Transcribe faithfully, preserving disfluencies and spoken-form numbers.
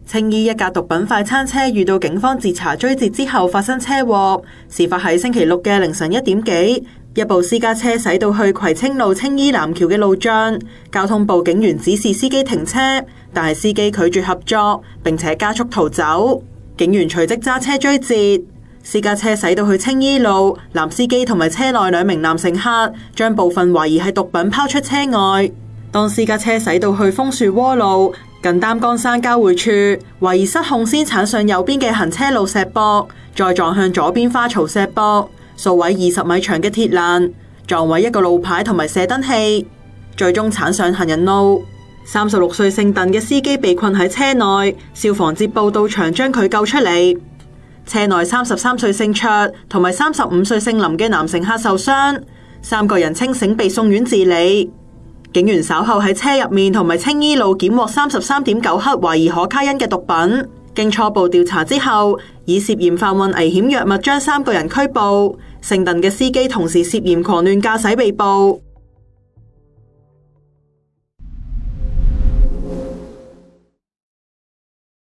青衣一架毒品快餐車遇到警方截查追截之後發生車禍，事發喺星期六嘅凌晨一點幾，一部私家車駛到去葵青路青衣南橋嘅路障，交通部警員指示司機停車，但係司機拒絕合作，並且加速逃走。警員隨即揸車追截，私家車駛到去青衣路，男司機同埋車內兩名男乘客將部分懷疑係毒品拋出車外。當私家車駛到去楓樹窩路近擔桿山交匯處，懷疑失控先鏟上右邊嘅行車路石壆，再撞向左邊花槽石壆，數位二十米長嘅鐵欄，撞毀一個路牌同埋射燈器，最終鏟上行人路。三十六歲姓鄧嘅司機被困喺車內，消防接報到場將佢救出嚟。車內三十三歲姓卓同埋三十五歲姓林嘅男乘客受傷，三個人清醒被送院治理。警員稍後喺車入面同埋青衣路檢獲三十三點九克懷疑可卡因嘅毒品，經初步調查之後，以涉嫌販運危險藥物將三個人拘捕。姓鄧嘅司機同時涉嫌狂亂駕駛被捕。